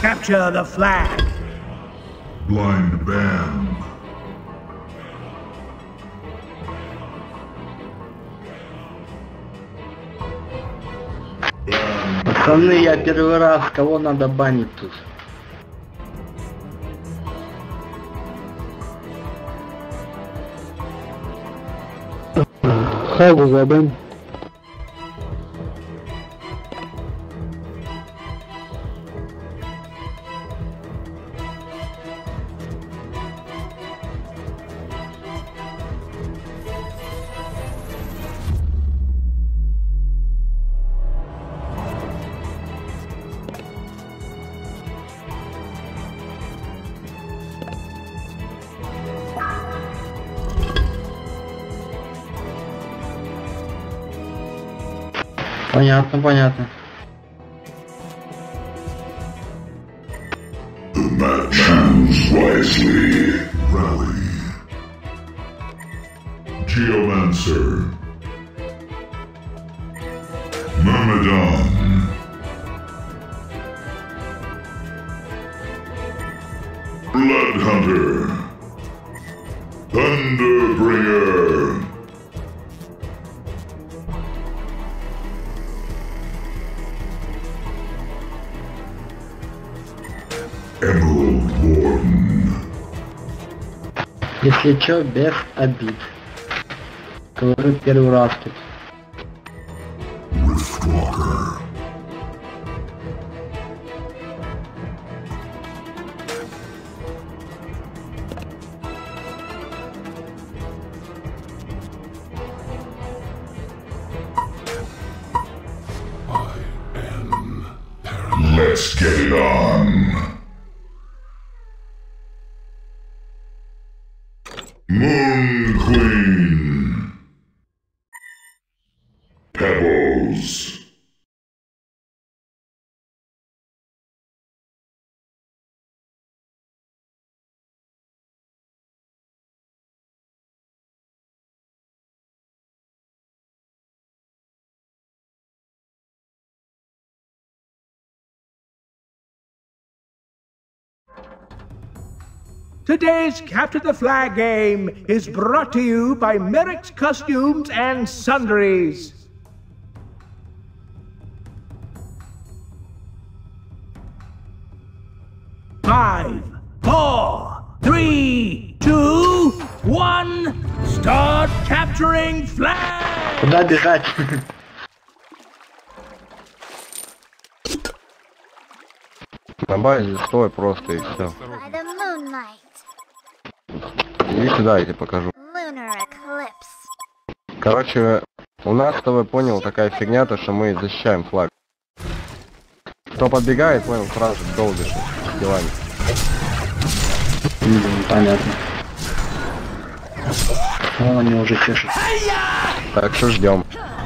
capture the flag. Blind band. Пацаны, я первый раз, кого надо банить тут? Хагу забан. Понятно, понятно. The mad choose wisely. Rally. Geomancer. Myrmidon. Blood Hunter. Thunderbringer. Emerald Warden. Если чё, без обид. Говорю первый раз тут. Riftwalker. Let's get it on. Moon Queen. Pebbles. Today's Capture the Flag game is brought to you by Merrick's Costumes and Sundries. Five, four, three, two, one. Start capturing flag! Куда бежать? На базе стой просто и все. By the moonlight. Иди сюда, я тебе покажу. Lunar eclipse. Короче, у нас, кто вы понял, такая фигня, то что мы защищаем флаг. Кто подбегает, понял, сразу же долбишь делами. Понятно. Вон они уже чешут. Так что ждем.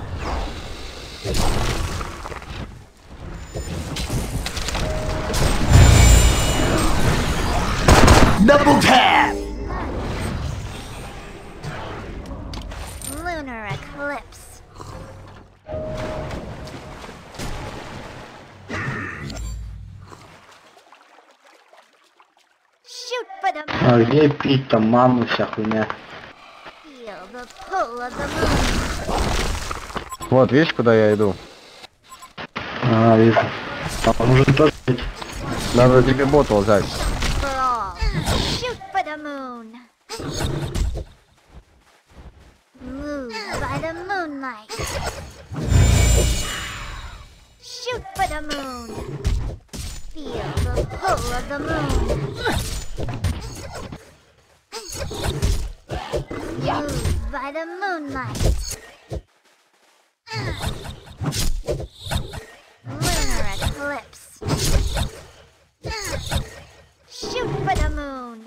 Double tap! Lunar eclipse. Shoot for the moon. А где пить там ману вся хуйня? Feel the pull of the moon. Вот, видишь, куда я иду? А, вижу. Там уже тоже есть. Надо тебе ботл взять. For all. Shoot for the moon. Move by the moonlight. Shoot for the moon. Feel the pull of the moon. Move by the moonlight. Lunar eclipse. Shoot for the moon.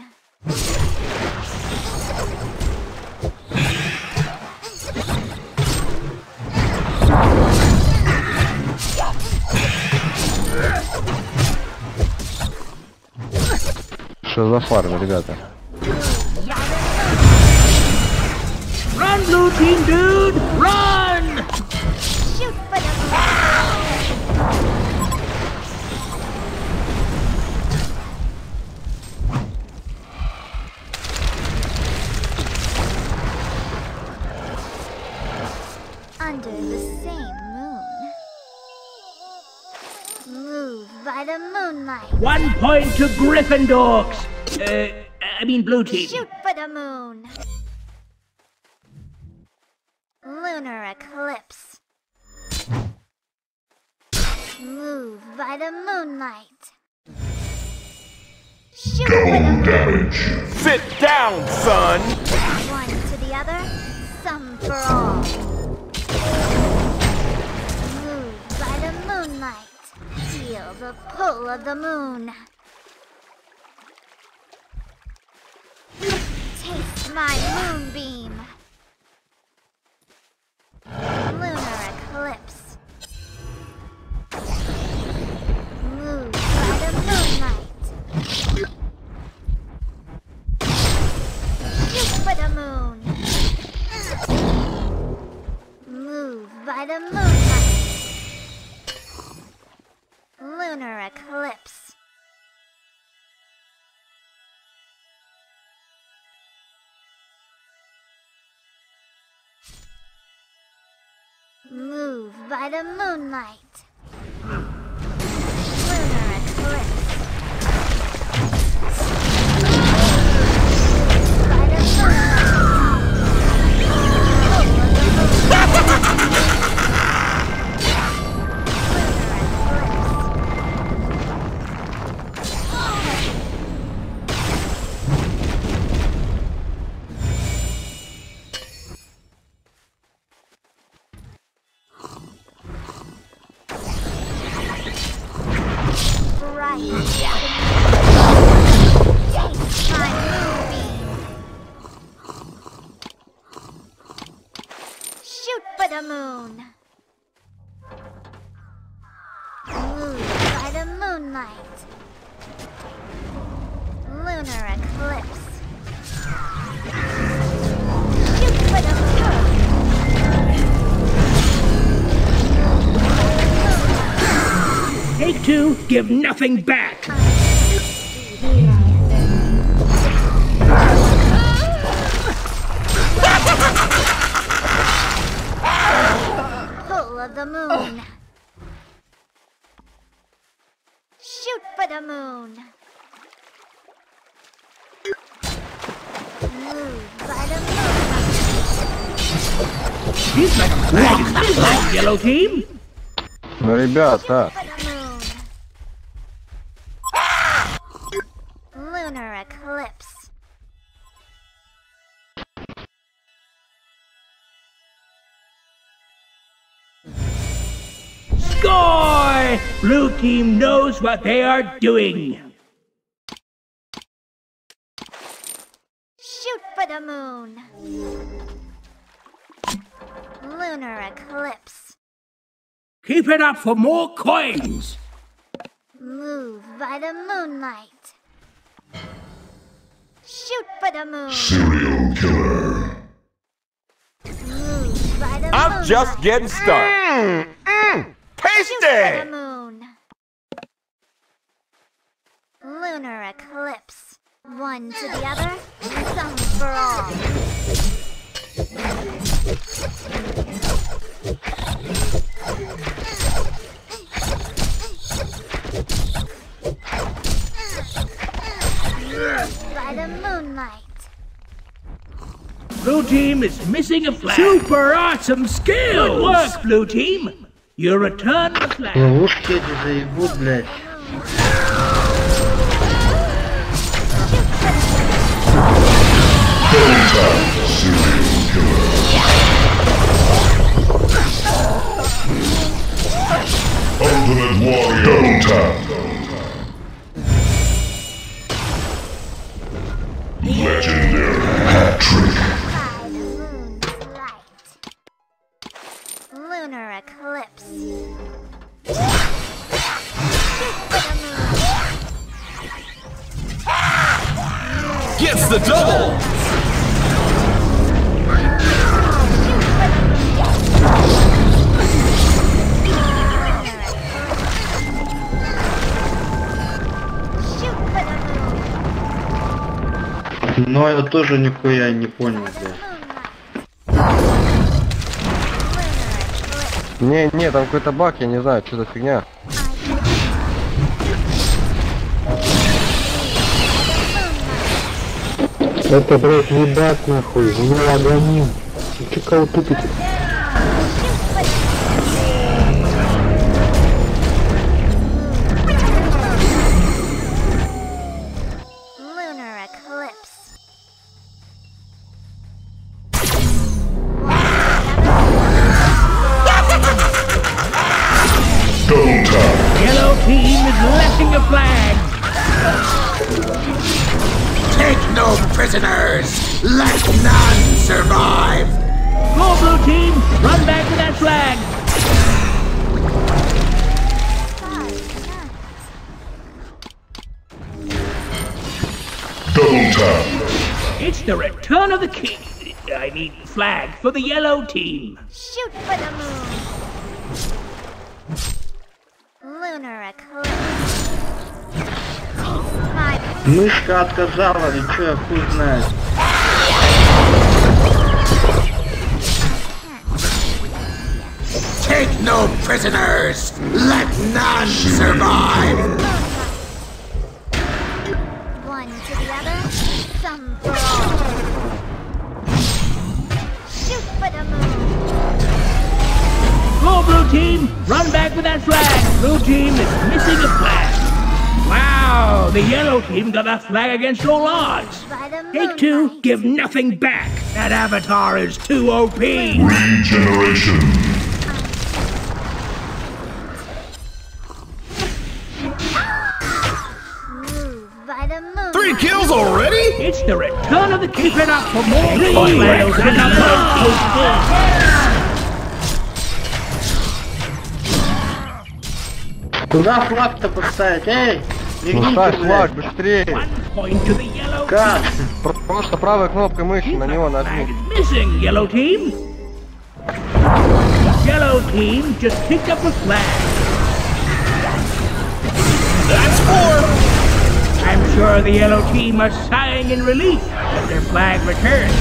Что за фарм, ребята? Run, blue team dude! Run! Shoot for the moon. under the same moon. Move by the moonlight. 1 point to Gryffindor. I mean blue team. Shoot for the moon. Lunar eclipse. Move by the moonlight. Shoot for the Double moon. damage. Sit down, son! One to the other, some for all. Move by the moonlight. Feel the pull of the moon. Taste my moonbeam. Lunar eclipse. Move by the moonlight. Shoot for the moon. Move by the moonlight. Lunar eclipse. Move by the moonlight. Lunar eclipse. By the Shoot for the moon. Move by the moonlight. Lunar eclipse. Shoot for the moon. Take 2, give nothing back. Pull of the moon. Shoot for the moon. Move by the moonlight. He's like a flag in midnight, yellow team. Ну, ребята, For the moon. Lunar eclipse. Score! Blue team knows what they are doing. Shoot for the moon. Lunar eclipse. Keep it up for more coins. Move by the moonlight. Shoot for the moon. Serial killer. Move by the I'm moonlight. just getting started. Shoot for the Tasty! moon. Lunar eclipse. One to the other, some for all. Move by the moonlight. Blue team is missing a flag. Super awesome skill. Good work, blue team. You return the flag. Ловушки эти заебут, блядь. Serial killer. Ultimate warrior. Double tap. Legendary hat trick. By the moon's light. Lunar eclipse. Shoot for the moon. Gets the double! Shoot for the moon. Но я тоже нихуя не понял, блядь. Lunar Не, там какой-то баг, я не знаю, что за фигня. Это, блядь, не баг нахуй, у меня лаганин. Ты чё кого тупите? Lunar eclipse. Double tap. Yellow team is lifting a flag. Take no prisoners. Let none survive. Go blue team, run back to that flag. Double tap. It's the return of the king. I mean, flag for the yellow team. Shoot for the moon. Lunar eclipse. My Мышка отказала, и чё, я хуй знает. Take no prisoners. Let none survive. one to the other. Some for all. Shoot for the moon. Go blue team, run back with that flag. Blue team is missing a flag. Wow, the yellow team got that flag against all odds. By the Take two, moonlight. give nothing back. That avatar is too OP. Regeneration. Move by the moon. 3 kills already? It's the return of the keep it up for more flags and a Куда флаг-то поставить? Эй! Ну ставь Верните, флаг, блядь! быстрее. 1 point to the yellow Как? Просто правой кнопкой мыши на него flag нажми. is missing, yellow team. Yellow team just picked up a flag. That's 4. I'm sure the yellow team are sighing in relief as their flag returns.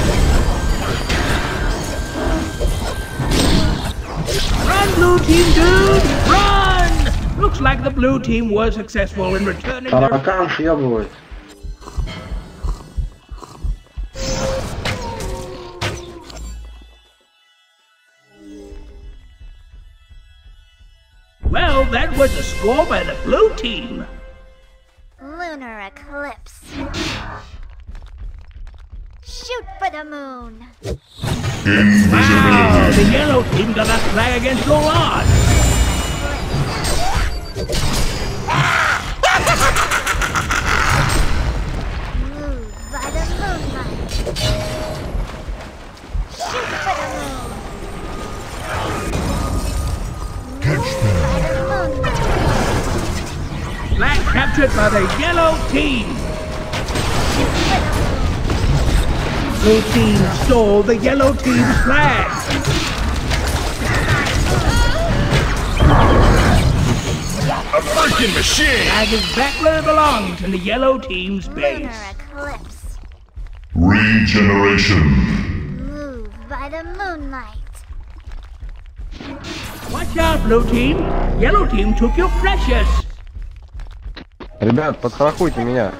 Run, blue team, dude! Run! Looks like the blue team was successful in returning their... Таракан съебывает. Well, that was a score by the blue team. Lunar eclipse. Shoot for the moon. Wow, the yellow team got that flag against all odds. Move by the moonlight. Shoot for the moon. Move by the moonlight. Flag captured by the yellow team. Shoot for the moon. Blue team stole the yellow team's flag. A freaking machine. Flag is back where it belongs in the yellow team's base. Lunar eclipse. Regeneration. Move by the moonlight. Watch out, blue team. Yellow team took your precious. Ребят, подстрахуйте меня.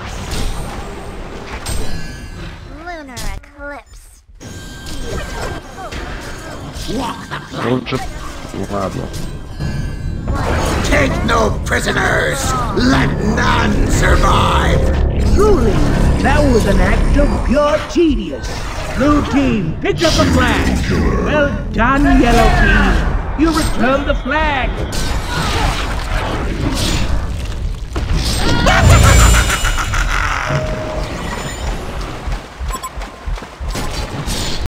Lunar eclipse. Лучше... Ладно. Take no prisoners. Let none survive. Truly, that was an act of pure genius. Blue team picked up a flag. Well done, yellow team. You returned the flag.